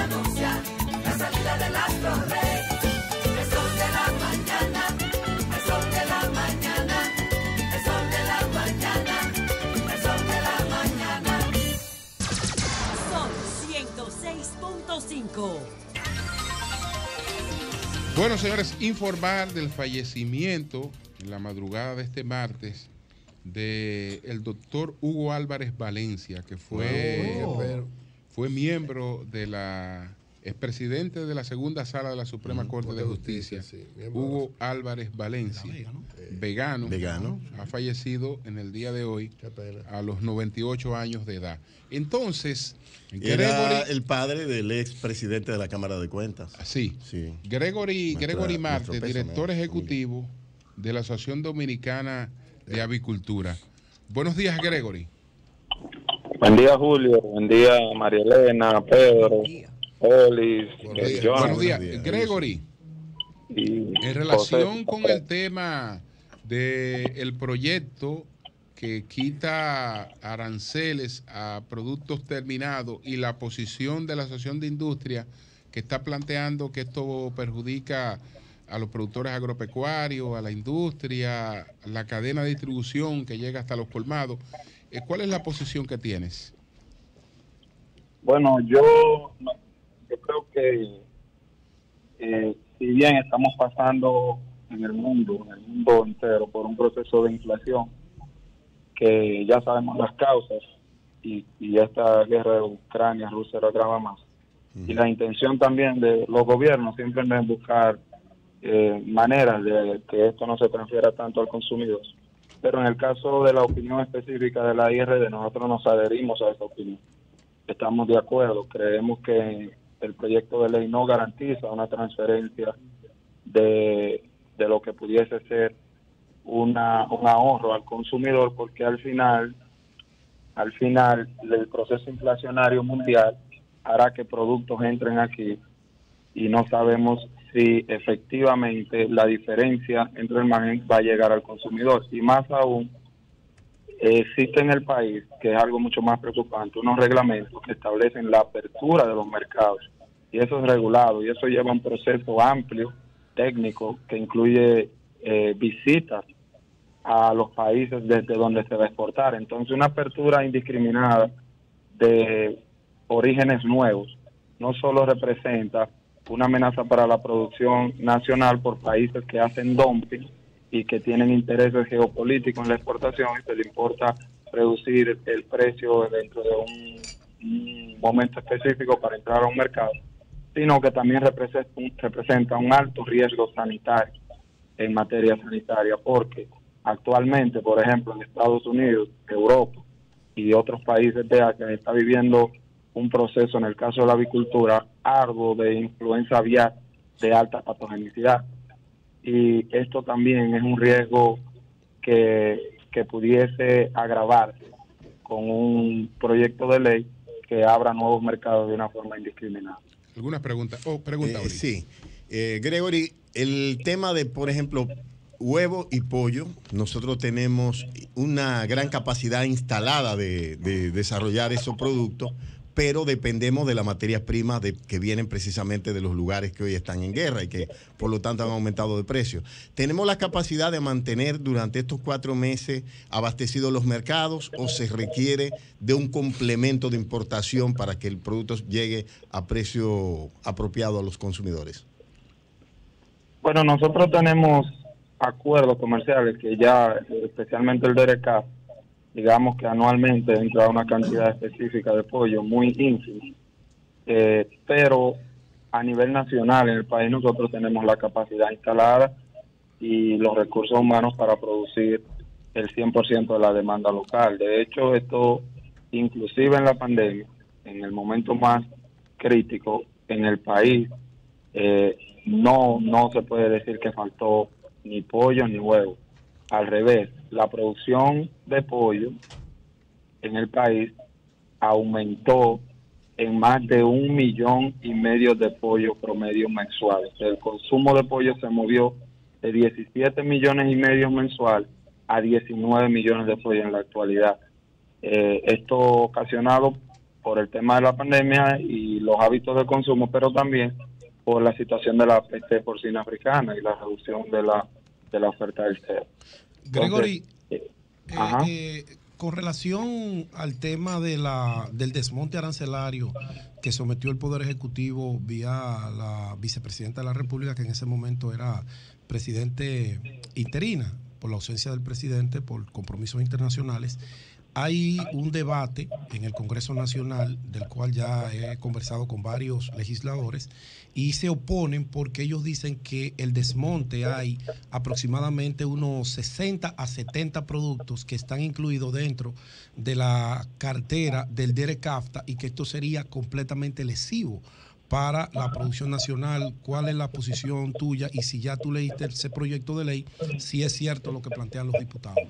anuncia la salida del astro rey. El sol de la mañana, el sol de la mañana, el sol de la mañana, el sol de la mañana. Sol 106.5. Bueno, señores, informar del fallecimiento en la madrugada de este martes del doctor Hugo Álvarez Valencia, que fue miembro de la expresidente de la segunda sala de la Suprema Corte de Justicia, Hugo Álvarez Valencia, vegano, ha fallecido en el día de hoy a los 98 años de edad. Entonces, era el padre del expresidente de la Cámara de Cuentas. Sí. Gregory Marte, director ejecutivo de la Asociación Dominicana de Avicultura. Buenos días, Gregory. Buen día, Julio. Buen día, María Elena, Pedro, Olis, John. Buenos días, Gregory. En relación con el tema del proyecto que quita aranceles a productos terminados y la posición de la Asociación de Industria que está planteando que esto perjudica a los productores agropecuarios, a la industria, a la cadena de distribución que llega hasta los colmados. ¿Cuál es la posición que tienes? Bueno, yo creo que si bien estamos pasando en el mundo entero por un proceso de inflación, que ya sabemos las causas, y esta guerra de Ucrania, Rusia lo agrava más. Y la intención también de los gobiernos siempre es buscar maneras de que esto no se transfiera tanto al consumidor. Pero en el caso de la opinión específica de la IRD, nosotros nos adherimos a esa opinión. Estamos de acuerdo, creemos que el proyecto de ley no garantiza una transferencia de lo que pudiese ser un ahorro al consumidor, porque al final el proceso inflacionario mundial hará que productos entren aquí y no sabemos si efectivamente la diferencia entre el margen va a llegar al consumidor. Y más aún, existe en el país, que es algo mucho más preocupante, unos reglamentos que establecen la apertura de los mercados, y eso es regulado, y eso lleva un proceso amplio, técnico, que incluye visitas a los países desde donde se va a exportar. Entonces, una apertura indiscriminada de orígenes nuevos no solo representa una amenaza para la producción nacional por países que hacen dumping y que tienen intereses geopolíticos en la exportación y se le importa reducir el precio dentro de un momento específico para entrar a un mercado, sino que también representa un alto riesgo sanitario en materia sanitaria, porque actualmente, por ejemplo, en Estados Unidos, Europa y otros países de Asia está viviendo un proceso, en el caso de la avicultura, arduo de influenza aviar de alta patogenicidad. Y esto también es un riesgo que pudiese agravarse con un proyecto de ley que abra nuevos mercados de una forma indiscriminada. ¿Alguna pregunta? Pregunta. Sí. Gregory, el tema de, por ejemplo, huevo y pollo, nosotros tenemos una gran capacidad instalada de desarrollar esos productos, pero dependemos de las materias primas que vienen precisamente de los lugares que hoy están en guerra y que por lo tanto han aumentado de precio. ¿Tenemos la capacidad de mantener durante estos 4 meses abastecidos los mercados o se requiere de un complemento de importación para que el producto llegue a precio apropiado a los consumidores? Bueno, nosotros tenemos acuerdos comerciales que ya, especialmente el DRK, digamos que anualmente entra una cantidad específica de pollo muy ínfima, pero a nivel nacional en el país nosotros tenemos la capacidad instalada y los recursos humanos para producir el 100% de la demanda local. De hecho, esto inclusive en la pandemia, en el momento más crítico en el país, no se puede decir que faltó ni pollo ni huevo. Al revés, la producción de pollo en el país aumentó en más de 1,5 millones de pollos promedio mensuales. El consumo de pollo se movió de 17,5 millones mensual a 19 millones de pollos en la actualidad. Esto ocasionado por el tema de la pandemia y los hábitos de consumo, pero también por la situación de la peste porcina africana y la reducción de la oferta del cerdo. Gregory, Ajá. con relación al tema del desmonte arancelario que sometió el Poder Ejecutivo vía la vicepresidenta de la República, que en ese momento era presidente interina, por la ausencia del presidente, por compromisos internacionales, hay un debate en el Congreso Nacional, del cual ya he conversado con varios legisladores, y se oponen porque ellos dicen que el desmonte hay aproximadamente unos 60 a 70 productos que están incluidos dentro de la cartera del DERECAFTA y que esto sería completamente lesivo para la producción nacional. ¿Cuál es la posición tuya? Y si ya tú leíste ese proyecto de ley, si es cierto lo que plantean los diputados.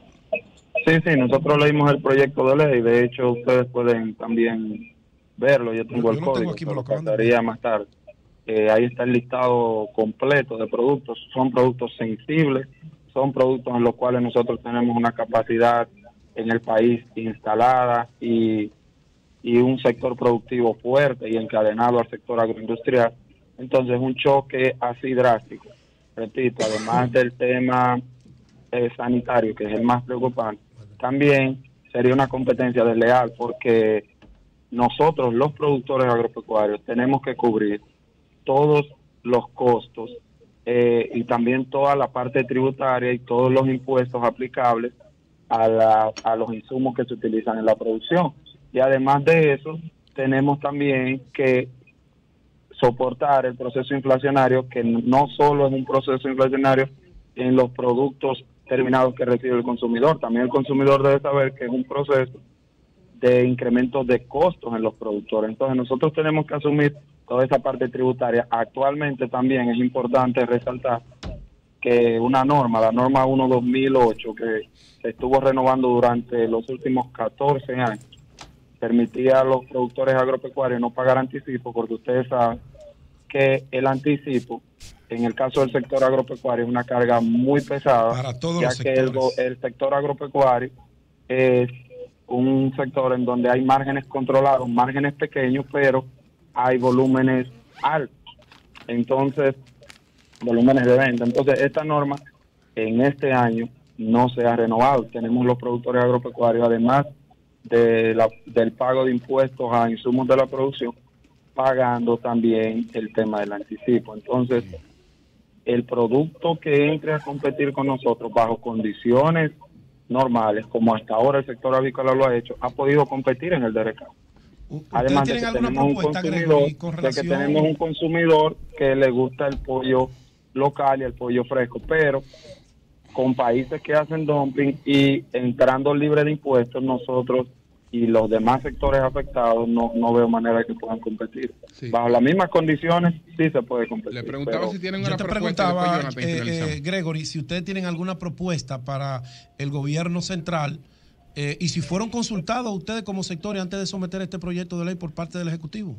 Sí, nosotros leímos el proyecto de ley, de hecho ustedes pueden también verlo, yo tengo el código, aquí, se lo pasaría más tarde. Ahí está el listado completo de productos, son productos sensibles, son productos en los cuales nosotros tenemos una capacidad en el país instalada y un sector productivo fuerte y encadenado al sector agroindustrial. Entonces un choque así drástico, repito, además del tema sanitario, que es el más preocupante, también sería una competencia desleal porque nosotros, los productores agropecuarios, tenemos que cubrir todos los costos y también toda la parte tributaria y todos los impuestos aplicables a los insumos que se utilizan en la producción. Y además de eso, tenemos también que soportar el proceso inflacionario, que no solo es un proceso inflacionario en los productos terminados que recibe el consumidor, también el consumidor debe saber que es un proceso de incremento de costos en los productores. Entonces nosotros tenemos que asumir toda esa parte tributaria. Actualmente también es importante resaltar que una norma, la norma 1/2008, que se estuvo renovando durante los últimos 14 años, permitía a los productores agropecuarios no pagar anticipo, porque ustedes saben que el anticipo, en el caso del sector agropecuario, es una carga muy pesada, para todos ya los que sectores. el sector agropecuario es un sector en donde hay márgenes controlados, márgenes pequeños, pero hay volúmenes altos, entonces volúmenes de venta. Entonces esta norma en este año no se ha renovado. Tenemos los productores agropecuarios, además del pago de impuestos a insumos de la producción, pagando también el tema del anticipo. Entonces el producto que entre a competir con nosotros bajo condiciones normales, como hasta ahora el sector avícola lo ha hecho, ha podido competir en el DRK. Además de que tenemos un consumidor que le gusta el pollo local y el pollo fresco, pero con países que hacen dumping y entrando libre de impuestos, nosotros y los demás sectores afectados no veo manera de que puedan competir. Sí. Bajo las mismas condiciones sí se puede competir. Le preguntaba si tienen Yo una te propuesta. preguntaba, Gregory, si ustedes tienen alguna propuesta para el gobierno central y si fueron consultados ustedes como sectores antes de someter este proyecto de ley por parte del Ejecutivo.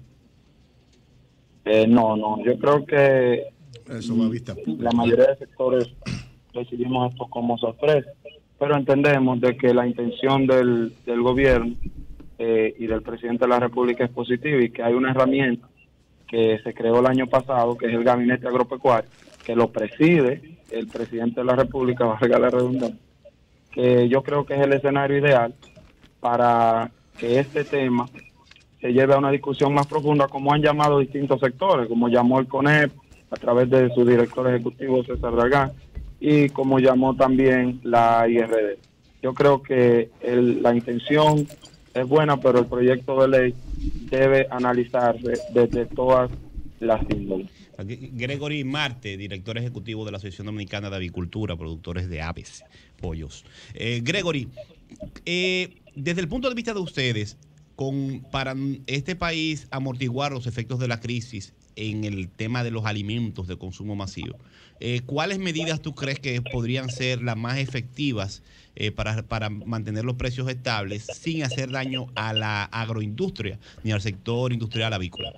No, yo creo que Eso va a vista pública. La mayoría de sectores recibimos esto como sorpresa, pero entendemos de que la intención del gobierno y del presidente de la República es positiva y que hay una herramienta que se creó el año pasado, que es el Gabinete Agropecuario, que lo preside el presidente de la República, valga la redundancia, que yo creo que es el escenario ideal para que este tema se lleve a una discusión más profunda, como han llamado distintos sectores, como llamó el CONEP a través de su director ejecutivo César Dragán, y como llamó también la IRD. Yo creo que la intención es buena, pero el proyecto de ley debe analizarse desde todas las índoles. Gregory Marte, director ejecutivo de la Asociación Dominicana de Avicultura, productores de aves, pollos. Gregory, desde el punto de vista de ustedes, para este país amortiguar los efectos de la crisis en el tema de los alimentos de consumo masivo, ¿cuáles medidas tú crees que podrían ser las más efectivas para mantener los precios estables sin hacer daño a la agroindustria ni al sector industrial avícola?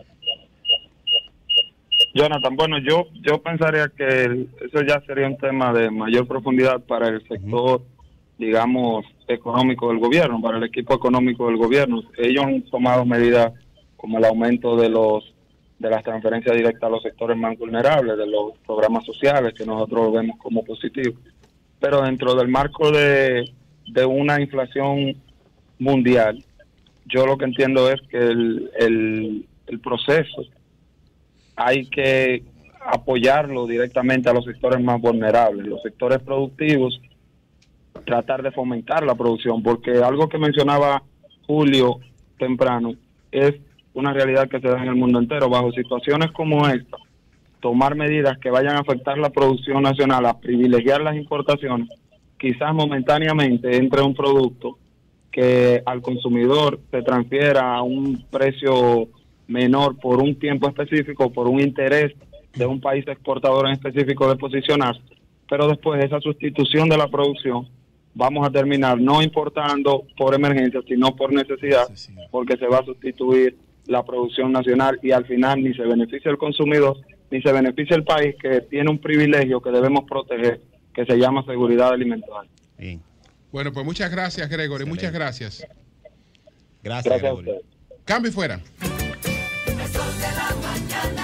Jonathan, bueno, yo pensaría que eso ya sería un tema de mayor profundidad para el sector digamos, económico del gobierno, para el equipo económico del gobierno. Ellos han tomado medidas como el aumento de las transferencias directas a los sectores más vulnerables, de los programas sociales, que nosotros vemos como positivos. Pero dentro del marco de una inflación mundial, yo lo que entiendo es que el proceso hay que apoyarlo directamente a los sectores más vulnerables, los sectores productivos, tratar de fomentar la producción, porque algo que mencionaba Julio temprano es una realidad que se da en el mundo entero. Bajo situaciones como esta, tomar medidas que vayan a afectar la producción nacional, a privilegiar las importaciones, quizás momentáneamente entre un producto que al consumidor se transfiera a un precio menor por un tiempo específico, por un interés de un país exportador en específico de posicionarse, pero después de esa sustitución de la producción vamos a terminar no importando por emergencia, sino por necesidad, porque se va a sustituir la producción nacional y al final ni se beneficia el consumidor, ni se beneficia el país, que tiene un privilegio que debemos proteger, que se llama seguridad alimentaria. Bien. Bueno, pues muchas gracias, Gregory. Excelente. Muchas gracias. Gracias, Gracias a Gregory. ustedes. Cambio y fuera. El sol de la mañana.